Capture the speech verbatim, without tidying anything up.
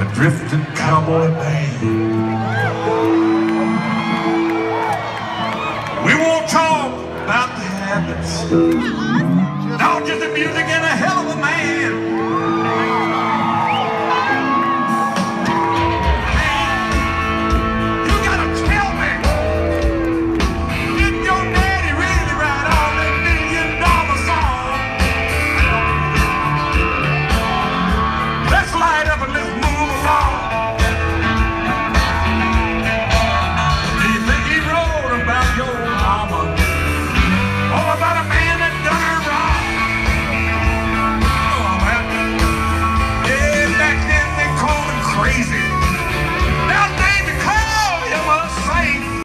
drifting cowboy band. We won't talk about the habits, not just the music and a hell of a man.